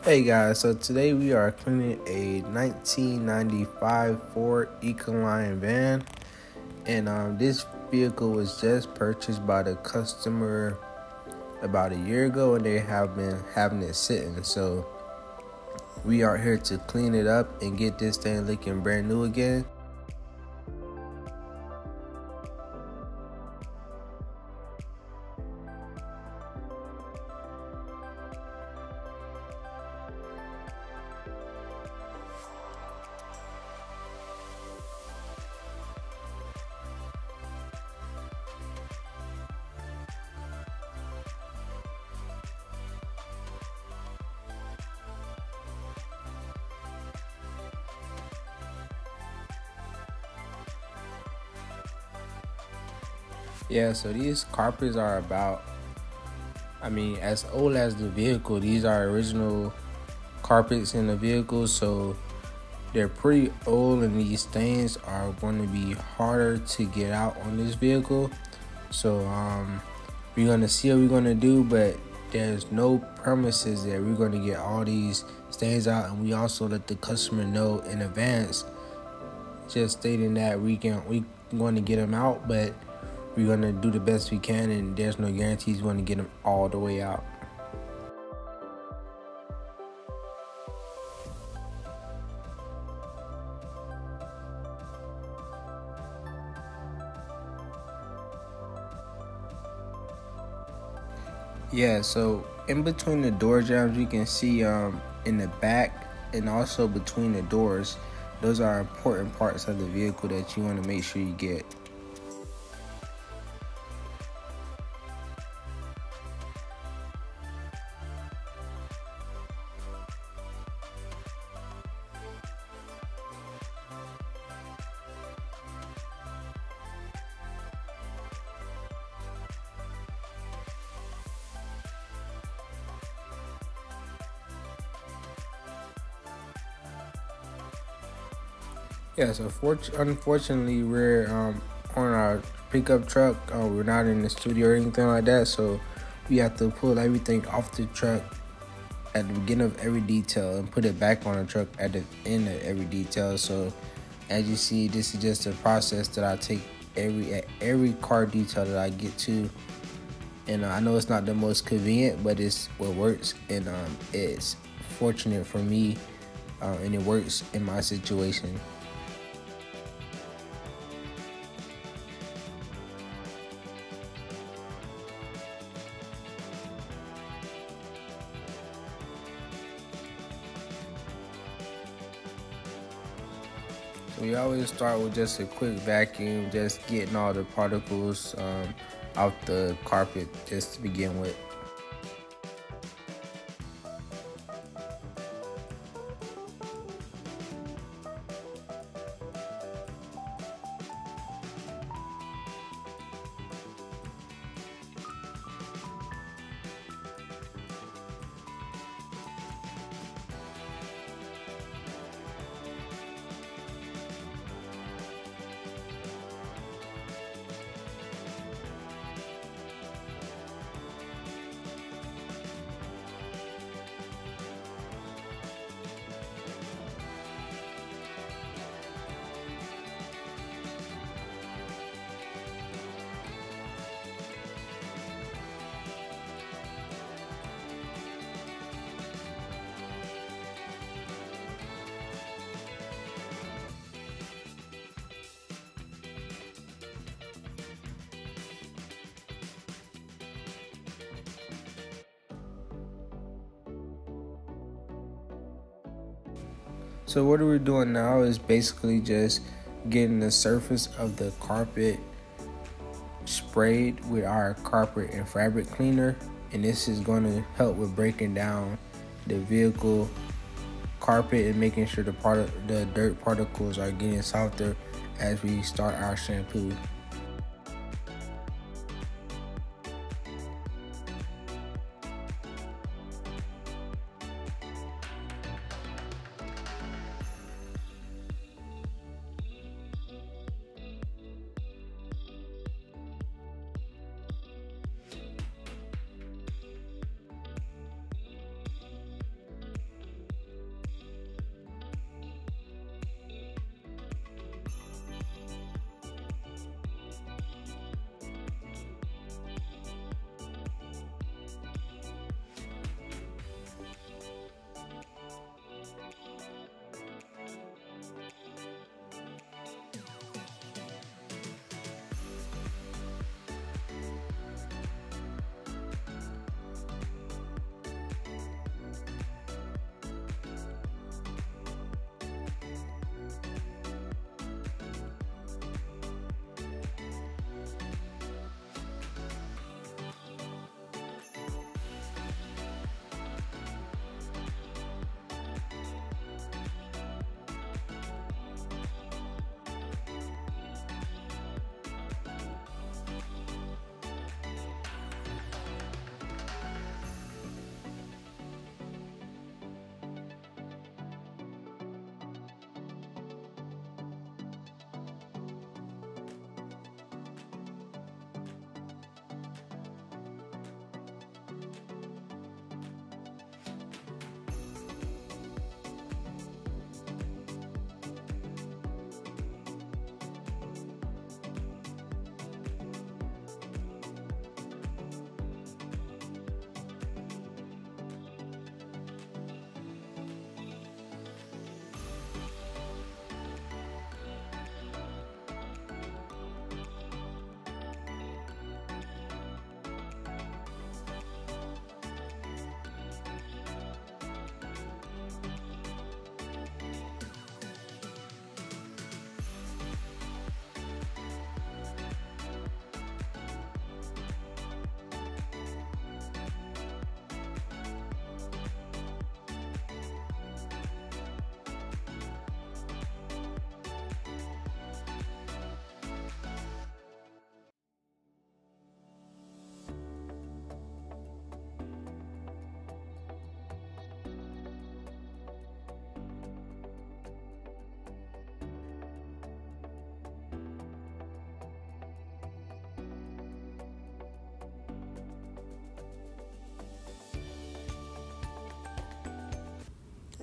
Hey guys, so today we are cleaning a 1995 Ford Ecoline van, and this vehicle was just purchased by the customer about a year ago, and they have been having it sitting. So we are here to clean it up and get this thing looking brand new again. Yeah, so these carpets are about, as old as the vehicle. These are original carpets in the vehicle, so they're pretty old, and these stains are going to be harder to get out on this vehicle. So we're gonna see what we're gonna do, but there's no promises that we're gonna get all these stains out, and we also let the customer know in advance, just stating that we going to get them out, but we're gonna do the best we can, and there's no guarantees we're gonna get them all the way out. Yeah, so in between the door jambs, you can see in the back and also between the doors, those are important parts of the vehicle that you want to make sure you get. Yeah, so unfortunately, we're on our pickup truck. We're not in the studio or anything like that, so we have to pull everything off the truck at the beginning of every detail and put it back on the truck at the end of every detail. So as you see, this is just a process that I take at every car detail that I get to. And I know it's not the most convenient, but it's what works, and it's fortunate for me, and it works in my situation. So we always start with just a quick vacuum, just getting all the particles off the carpet just to begin with. So what we're doing now is basically just getting the surface of the carpet sprayed with our carpet and fabric cleaner, and this is going to help with breaking down the vehicle carpet and making sure the dirt particles are getting softer as we start our shampoo.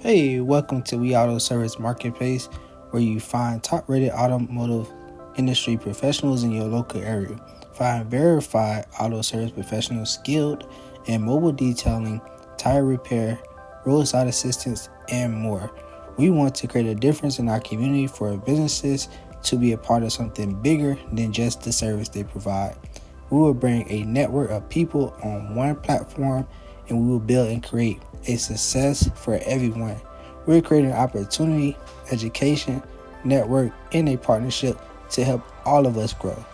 Hey, welcome to We Auto Service Marketplace, where you find top-rated automotive industry professionals in your local area. Find verified auto service professionals skilled in mobile detailing, tire repair, roadside assistance, and more. We want to create a difference in our community for businesses to be a part of something bigger than just the service they provide. We will bring a network of people on one platform, and we will build and create a success for everyone. We're creating opportunity, education, network, and a partnership to help all of us grow.